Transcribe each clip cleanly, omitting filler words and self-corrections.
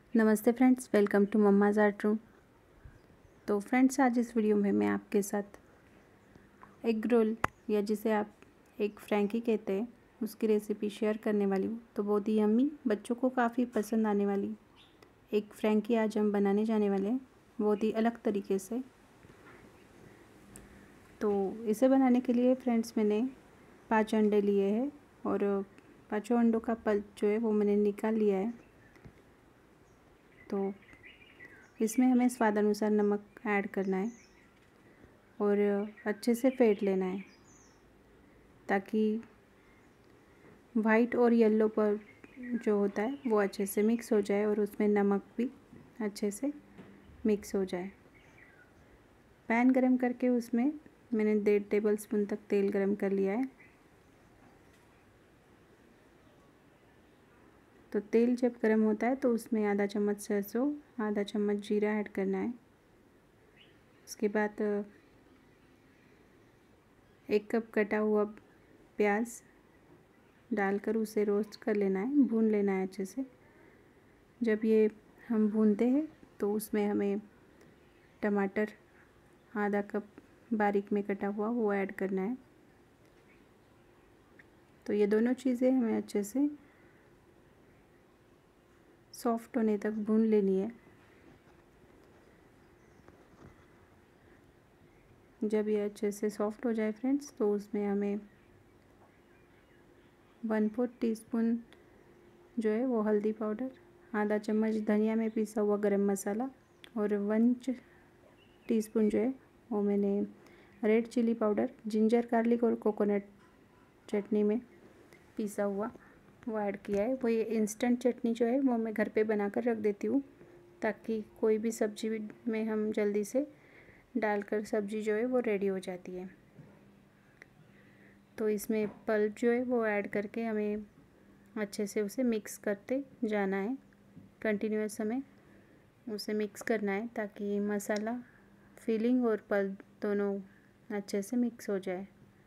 नमस्ते friends, welcome to mamma's art room. तो friends, आज इस वीडियो में मैं आपके साथ एग रोल या जिसे आप एग फ्रैंकी कहते हैं उसकी रेसिपी शेयर करने वाली हूँ। तो बहुत ही यम्मी, बच्चों को काफ़ी पसंद आने वाली एग फ्रैंकी आज हम बनाने जाने वाले हैं, बहुत ही अलग तरीके से। तो इसे बनाने के लिए फ्रेंड्स मैंने 5 अंडे लिए हैं और 5 अंडों का पल्प जो है वो मैंने निकाल लिया है। तो इसमें हमें स्वाद अनुसार नमक ऐड करना है और अच्छे से फेंट लेना है ताकि वाइट और येलो पर जो होता है वो अच्छे से मिक्स हो जाए और उसमें नमक भी अच्छे से मिक्स हो जाए। पैन गरम करके उसमें मैंने 1.5 टेबलस्पून तक तेल गरम कर लिया है। तो तेल जब गरम होता है तो उसमें आधा चम्मच सरसों, आधा चम्मच जीरा ऐड करना है। उसके बाद 1 कप कटा हुआ प्याज डालकर उसे रोस्ट कर लेना है, भून लेना है अच्छे से। जब ये हम भूनते हैं तो उसमें हमें टमाटर आधा कप बारीक में कटा हुआ वो ऐड करना है। तो ये दोनों चीज़ें हमें अच्छे से सॉफ्ट होने तक भून लेनी है। जब ये अच्छे से सॉफ्ट हो जाए फ्रेंड्स तो उसमें हमें 1/4 टीस्पून जो है वो हल्दी पाउडर, आधा चम्मच धनिया में पिसा हुआ गरम मसाला और 1 टीस्पून जो है वो मैंने red chilli powder, ginger garlic और कोकोनट चटनी में पिसा हुआ वो ऐड किया है। वो ये इंस्टेंट चटनी जो है वो मैं घर पे बनाकर रख देती हूँ ताकि कोई भी सब्ज़ी में हम जल्दी से डालकर सब्ज़ी जो है वो रेडी हो जाती है। तो इसमें पल्प जो है वो ऐड करके हमें अच्छे से उसे मिक्स करते जाना है। कंटिन्यूअस हमें उसे मिक्स करना है ताकि मसाला, फिलिंग और पल्प दोनों अच्छे से मिक्स हो जाए।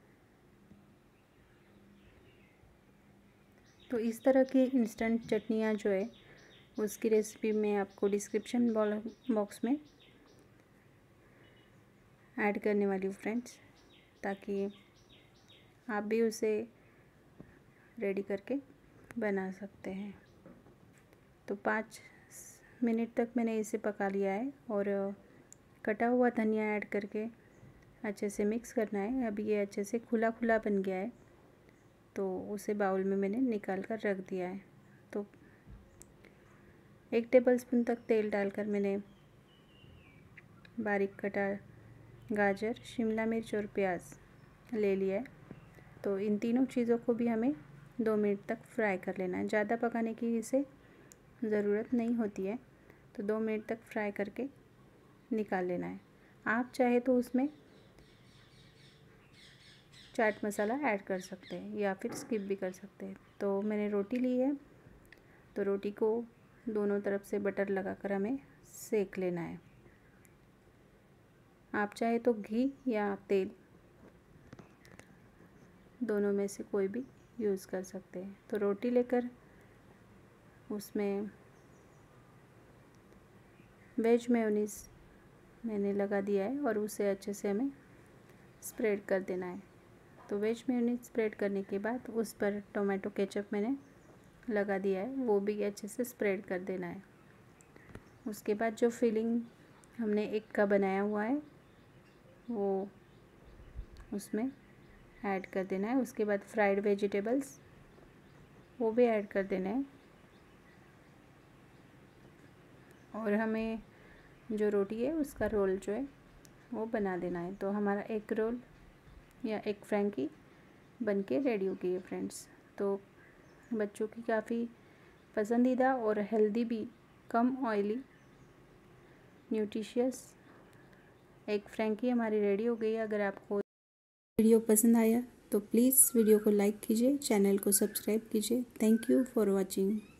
तो इस तरह की इंस्टेंट चटनियाँ जो है उसकी रेसिपी मैं आपको डिस्क्रिप्शन बॉक्स में ऐड करने वाली हूँ फ्रेंड्स, ताकि आप भी उसे रेडी करके बना सकते हैं। तो 5 मिनट तक मैंने इसे पका लिया है और कटा हुआ धनिया ऐड करके अच्छे से मिक्स करना है। अभी ये अच्छे से खुला खुला बन गया है तो उसे बाउल में मैंने निकाल कर रख दिया है। तो 1 टेबलस्पून तक तेल डालकर मैंने बारीक कटा गाजर, शिमला मिर्च और प्याज ले लिया है। तो इन तीनों चीज़ों को भी हमें 2 मिनट तक फ्राई कर लेना है। ज़्यादा पकाने की इसे ज़रूरत नहीं होती है, तो 2 मिनट तक फ्राई करके निकाल लेना है। आप चाहे तो उसमें चाट मसाला ऐड कर सकते हैं या फिर स्किप भी कर सकते हैं। तो मैंने रोटी ली है, तो रोटी को दोनों तरफ से बटर लगाकर हमें सेक लेना है। आप चाहे तो घी या तेल दोनों में से कोई भी यूज़ कर सकते हैं। तो रोटी लेकर उसमें वेज मेयोनीज़ मैंने लगा दिया है और उसे अच्छे से हमें स्प्रेड कर देना है। तो वेज मेयोनीज़ स्प्रेड करने के बाद उस पर टोमेटो केचप मैंने लगा दिया है, वो भी अच्छे से स्प्रेड कर देना है। उसके बाद जो फिलिंग हमने एग का बनाया हुआ है वो उसमें ऐड कर देना है। उसके बाद फ्राइड वेजिटेबल्स वो भी ऐड कर देना है और हमें जो रोटी है उसका रोल जो है वो बना देना है। तो हमारा एग रोल या एग फ्रैंकी बनके रेडी हो गई है फ्रेंड्स। तो बच्चों की काफ़ी पसंदीदा और हेल्दी भी, कम ऑयली, न्यूट्रिशियस एग फ्रैंकी हमारी रेडी हो गई है। अगर आपको वीडियो पसंद आया तो प्लीज़ वीडियो को लाइक कीजिए, चैनल को सब्सक्राइब कीजिए। Thank you for watching.